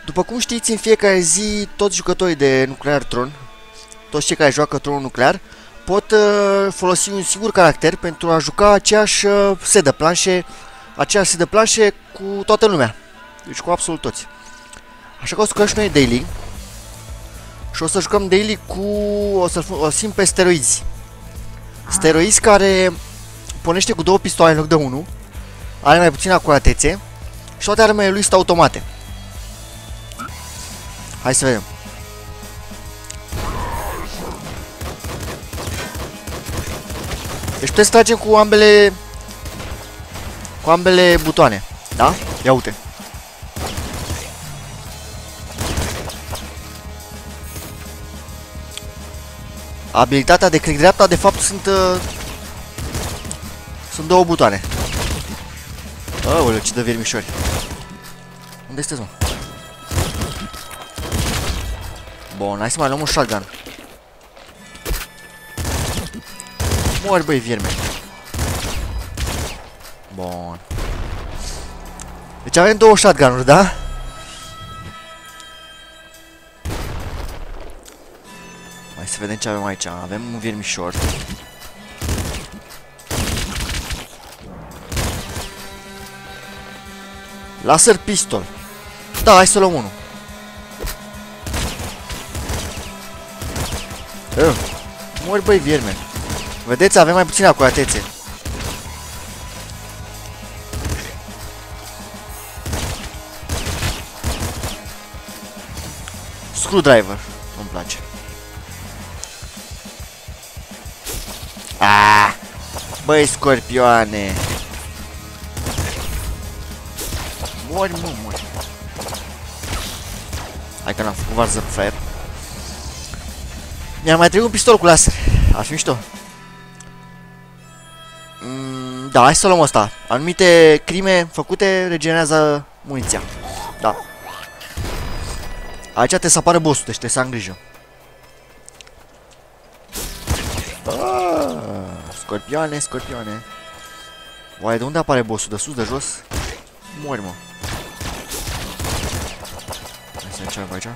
După cum știți, în fiecare zi, toți jucătorii de Nuclear Throne, toți cei care joacă tronul nuclear, pot folosi un singur caracter pentru a juca aceeași set de planșe cu toată lumea. Deci cu absolut toți. Așa că o să jucăm și noi daily. Și o să jucăm daily cu... o să folosim pe steroizi. Steroizi care pornește cu 2 pistoale în loc de 1. Are mai puțină acuratețe. Și toate armele lui sunt automate. Hai să vedem. Deci putem să tragem cu ambele butoane. Da? Ia uite. Abilitatea de click dreapta, de fapt, sunt 2 butoane. Aoleu, ce de vermișori. Unde sunteți, mă? Bun, hai să mai luăm un shotgun. Mori, băi, vierme. Bun. Deci avem 2 shotgun-uri, da? Hai să vedem ce avem aici. Avem un viermișor. Laser pistol. Da, hai să luăm unul. Mori, băi, vierme. Vedeți, avem mai puțină acuratețe. Screwdriver. Nu-mi place. Băi, scorpioane. Mori, mă, mori. Hai că n-am făcut varză cu fraier. Mi-a mai trebuit un pistol cu laser. Ar fi mișto. Da, hai să luăm ăsta. Anumite crime făcute regenerează muniția. Da. Aici trebuie să apară bossul, deci trebuie să am grijă. Scorpioane, scorpioane. Oare de unde apare bossul? De sus, de jos? Mori, mă. Hai să vedem ce avem aici.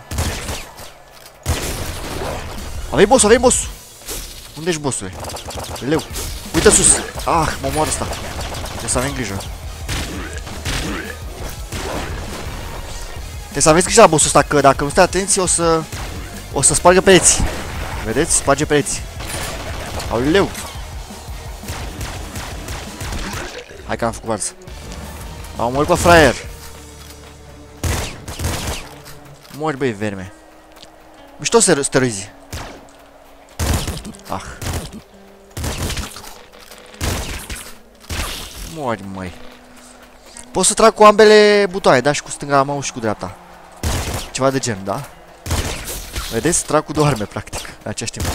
Avei boss, avei boss. Unde ești, bossule? Leu. Uite sus. Mă moară ăsta. Trebuie să avem grijă. Trebuie să aveți grijă la bossul ăsta, că dacă nu stai atenție o să spargă pereți. Vedeți? Sparge pereți. Aoleu. Hai că am făcut varză. Am omorât pe fraier. Mori, băi, verme. Mișto steroizi. Mori, măi. Pot să trag cu ambele butoane, da? Și cu stânga mouse și cu dreapta. Ceva de gen, da? Vedeți? Trag cu 2 arme, practic. La același timp.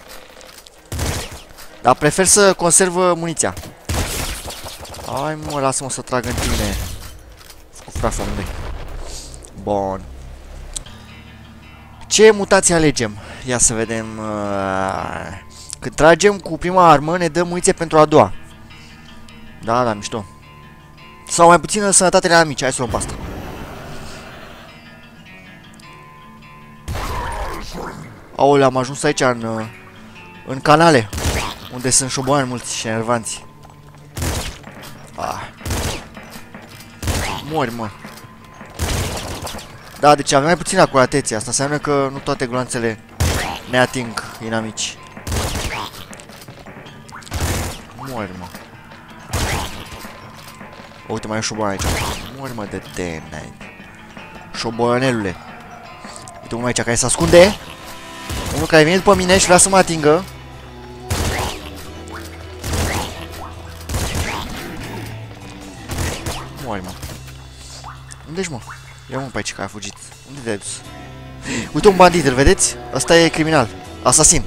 Dar prefer să conservă muniția. Hai, mă, lasă-mă să trag în tine. Făcut prafă, unde-i? Bun. Ce mutație alegem? Ia să vedem. Când tragem cu prima armă, ne dă muniție pentru a doua. Da, da, mișto. Sau mai puțină sănătate la amici. Hai să luăm pe asta. Aoleu, am ajuns aici în canale, unde sunt șobolani mulți și enervanți. Mori, mă. Da, deci avem mai puțină acuratețe. Asta înseamnă că nu toate gloanțele ne ating inamici. Mori, mă. Uite, mai e șobolan aici. Mori, mă, de damn. Șobolanelule. Uite unul aici care se ascunde. Unul care vine după mine și vrea să mă atingă. Mori, mă. Unde-și, mă? Ia mă pe aici, că a fugit. Unde te-ai dus? Uite un bandit, îl vedeți? Ăsta e criminal. Asasin.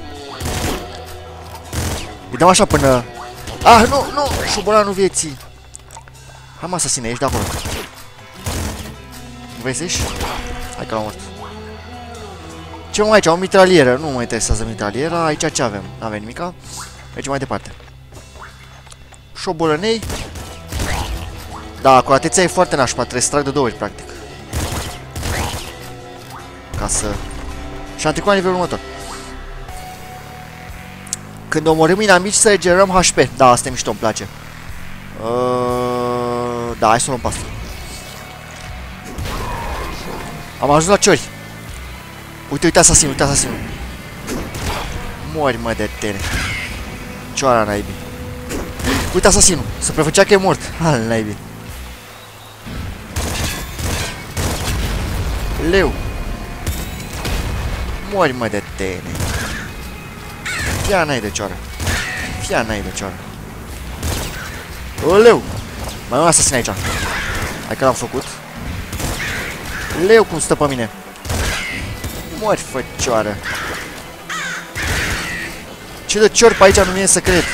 Îi dăm așa până... nu, nu! Șobolanul vieții. Hai, mă, asasine, ești de acolo. Vrei să ieși? Hai că l-am mort. Ce am aici? O mitralieră. Nu mă interesează mitraliera. Aici ce avem? N-avem nimica. Mergem mai departe. Șobolănei. Da, acuratețea e foarte nașpa. Trebuie să trag de 2 ori, practic. ca să... Și am trecut la nivelul următor. Când omorâm inamici să regenerăm HP. Da, asta e mișto, îmi place. Da, hai să luăm pe asta. Am ajuns la ciori. Uite, uite asasinul, uite asasinul. Mori, mă, de tene. Cioara naibii. Uite asasinul, se prefăcea că e mort. Al naibii. Leu. Mori, mă, de tene. Fia n-ai de cioară. Fia n-ai de cioară. Oleu. Mai un asasin aici. Hai că l-am făcut. Leu cum stă pe mine. Mori, făcioară. Ce de cior pe aici nu vine să cred.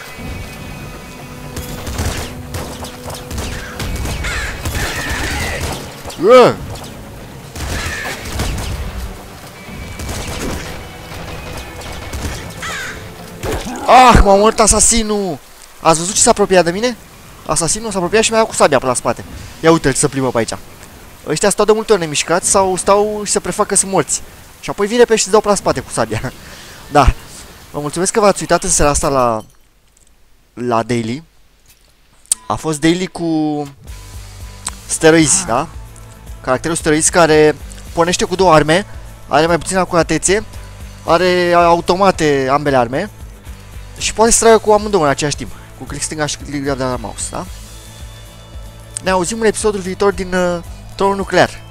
Ah, m-a omorât asasinul. Ați văzut ce s-a apropiat de mine? Asasinul s-a apropiat și mi-a dat cu sabia pe la spate. Ia uite-l să plimbă pe aici. Ăștia stau de multe ori nemișcați sau stau și se prefac că sunt morți. Și apoi vine pe și dau pe la spate cu sabia. Da. Vă mulțumesc că v-ați uitat în seara asta la daily. A fost daily cu steroizi, da? Caracterul steroizi care pornește cu două arme. Are mai puțină acuratețe. Are automate ambele arme. Și poate să tragă cu amândouă în același timp. Cu click stânga și click dreapta la mouse, da? Ne auzim în episodul viitor din Tronul Nuclear.